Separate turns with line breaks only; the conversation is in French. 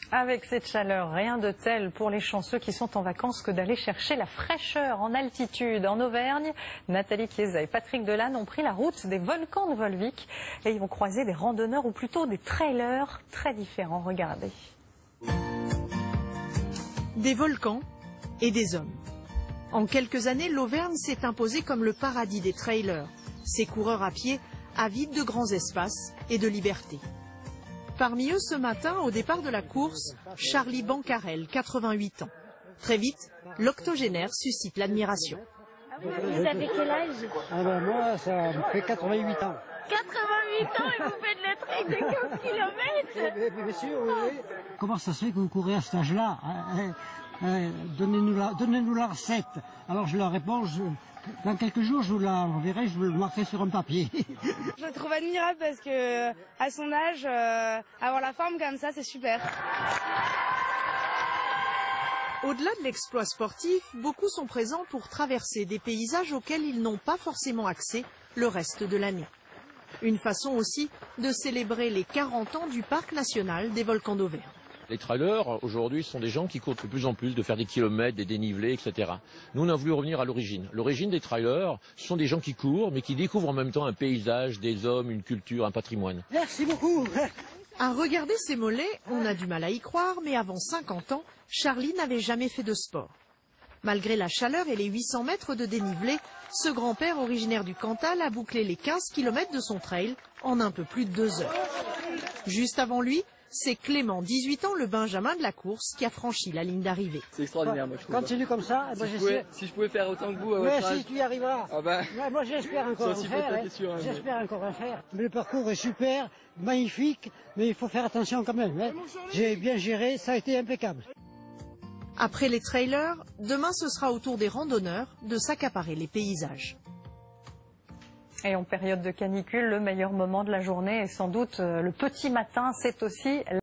Avec cette chaleur, rien de tel pour les chanceux qui sont en vacances que d'aller chercher la fraîcheur en altitude. En Auvergne, Nathalie Chiesa et Patrick Delanne ont pris la route des volcans de Volvic et ils vont croiser des randonneurs ou plutôt des trailers très différents. Regardez.
Des volcans et des hommes. En quelques années, l'Auvergne s'est imposée comme le paradis des trailers. Ces coureurs à pied avides de grands espaces et de liberté. Parmi eux, ce matin, au départ de la course, Charlie Bancarel, 88 ans. Très vite, l'octogénaire suscite l'admiration.
Vous avez quel âge?
Moi, ça me fait 88 ans.
88 ans et vous faites le trek de 15 km?
Bien sûr, oui. Comment ça se fait que vous courez à cet âge-là? Donnez-nous la recette. Alors je leur réponds, dans quelques jours, je vous la enverrai, je vous le marquerai sur un papier.
Je le trouve admirable parce que à son âge, avoir la forme comme ça, c'est super.
Au-delà de l'exploit sportif, beaucoup sont présents pour traverser des paysages auxquels ils n'ont pas forcément accès le reste de l'année. Une façon aussi de célébrer les 40 ans du parc national des volcans d'Auvergne.
Les trailers, aujourd'hui, sont des gens qui courent de plus en plus, de faire des kilomètres, des dénivelés, etc. Nous, on a voulu revenir à l'origine. L'origine des trailers, ce sont des gens qui courent, mais qui découvrent en même temps un paysage, des hommes, une culture, un patrimoine.
Merci beaucoup.
À regarder ses mollets, on a du mal à y croire, mais avant 50 ans, Charlie n'avait jamais fait de sport. Malgré la chaleur et les 800 mètres de dénivelé, ce grand-père originaire du Cantal a bouclé les 15 km de son trail en un peu plus de 2 heures. Juste avant lui, c'est Clément, 18 ans, le benjamin de la course, qui a franchi la ligne d'arrivée.
C'est extraordinaire, moi je trouve.
Continue comme ça.
Si je pouvais faire autant que vous à votre âge.
Si tu y arriveras. Moi j'espère encore en faire. J'espère encore en faire. Mais le parcours est super, magnifique, mais il faut faire attention quand même. J'ai bien géré, ça a été impeccable.
Après les trailers, demain ce sera au tour des randonneurs de s'accaparer les paysages.
Et en période de canicule, le meilleur moment de la journée est sans doute le petit matin. C'est aussi